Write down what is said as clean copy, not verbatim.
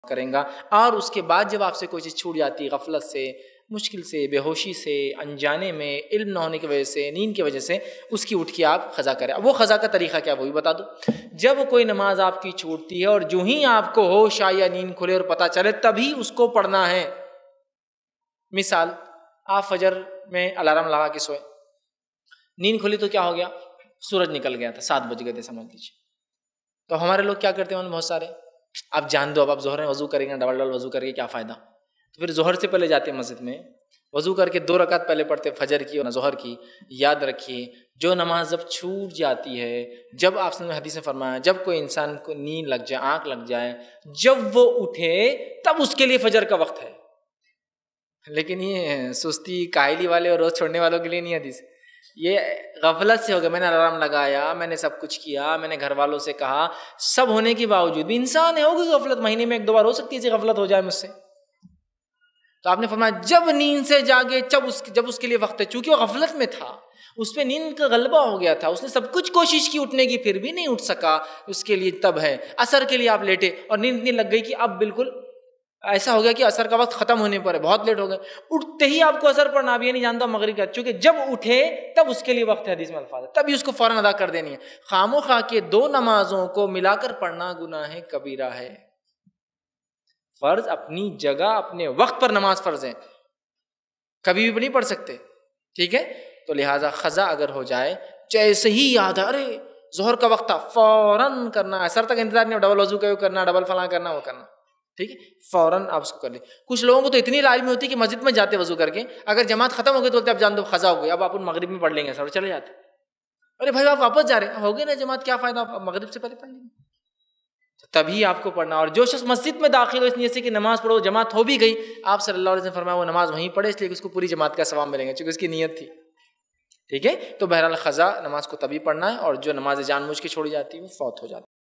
کریں گا. اور اس کے بعد جب آپ سے کوئی چیز چھوٹ جاتی ہے غفلت سے، مشکل سے، بے ہوشی سے، انجانے میں، علم نہ ہونے کی وجہ سے، نیند کی وجہ سے، اس کی اٹھ کے آپ قضا کریں. اب وہ قضا کا طریقہ کیا وہ بھی بتا دو. جب کوئی نماز آپ کی چھوٹتی ہے اور جو ہی آپ کو ہوش آئے یا نیند کھلے اور پتہ چلے تبھی اس کو پڑھنا ہے. مثال، آپ فجر میں الارم لگا کے سوئے، نیند کھلی تو کیا ہو گیا؟ سورج نکل گیا تھا، 7 بج گئے تھے سمجھ لیجیے. تو ہمارے لوگ کیا کرتے ہیں بہت سارے، آپ جان دو اب آپ ظہر میں وضو کریں گے، ڈبل وضو کر کے کیا فائدہ. تو پھر ظہر سے پہلے جاتے ہیں مسجد میں، وضو کر کے 2 رکعت پہلے پڑھتے فجر کی اور ظہر کی. یاد رکھیے جو نماز جب چھوٹ جاتی ہے، جب آپ نے حدیث میں فرمایا جب کوئی انسان کو نیند لگ جائے، آنکھ لگ جائے، جب وہ اٹھے تب اس کے لیے فجر کا وقت ہے. لیکن یہ سستی کاہلی والے اور روز چھوڑنے والوں کے لیے نہیں حدیث. یہ غفلت سے ہو گیا، میں نے الارم لگایا، میں نے سب کچھ کیا، میں نے گھر والوں سے کہا، سب ہونے کے باوجود بھی انسان ہے، ہوگی غفلت، مہینے میں 1-2 بار ہو سکتی ہے غفلت ہو جائے مجھ سے. تو آپ نے فرمایا جب نیند سے جاگے جب اس کے لیے وقت ہے. چونکہ وہ غفلت میں تھا، اس پہ نیند کا غلبہ ہو گیا تھا، اس نے سب کچھ کوشش کی اٹھنے کی پھر بھی نہیں اٹھ سکا، اس کے لیے تب ہے. عصر کے لیے آپ لیٹے اور نیند اتنی لگ گئی کہ اب بالکل ایسا ہو گیا کہ عصر کا وقت ختم ہونے پر ہے، بہت لیٹ ہو گئے، اٹھتے ہی آپ کو عصر پڑھنا، اب یہ نہیں جانتا مغرب کا، چونکہ جب اٹھے تب اس کے لیے وقت ہے، حدیث میں الفاظ ہے، تبھی اس کو فوراً ادا کر دینی ہے. خام و خواہ کے 2 نمازوں کو ملا کر پڑھنا گناہ کبیرہ ہے. فرض اپنی جگہ اپنے وقت پر نماز فرض ہے، کبھی بھی نہیں پڑھ سکتے، ٹھیک ہے. تو لہٰذا قضا اگر ہو جائے، جیسے ہی یاد ہے ارے ظہر کا وقت تھا، فوراً کرنا، عصر تک انتظار نہیں، ڈبل وضو کرنا، ڈبل فلاں کرنا، وہ کرنا، ٹھیک ہے، فوراً آپ اس کو کر لیں. کچھ لوگوں کو تو اتنی لازمی ہوتی ہے کہ مسجد میں جاتے وضو کر کے، اگر جماعت ختم ہو گئی تو بولتے اب جان دو قضا ہو گئی، اب آپ مغرب میں پڑھ لیں گے، سر چلے جاتے. ارے بھائی آپ واپس جا رہے ہیں، ہو گئی نا جماعت، کیا فائدہ، آپ مغرب سے پہلے پڑھ لیں گے. تبھی آپ کو پڑھنا. اور جو شخص مسجد میں داخل ہو اس نیت سے کہ نماز پڑھو، جماعت ہو بھی گئی، آپ صلی اللہ علیہ وسلم فرمایا وہ نماز وہیں پڑھے، اس لیے کہ اس کو پوری جماعت کا ثواب ملیں گے چونکہ اس کی نیت تھی، ٹھیک ہے. تو بہرحال قضا نماز کو تبھی پڑھنا ہے، اور جو نماز جان بوجھ کے چھوڑی جاتی ہے وہ فوت ہو جاتی ہے.